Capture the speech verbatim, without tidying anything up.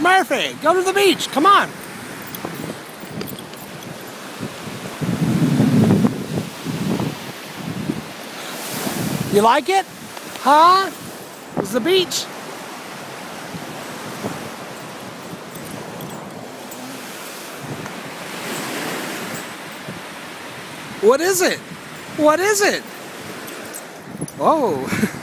Murphy, go to the beach. Come on. You like it? Huh? It's the beach. What is it? What is it? Whoa.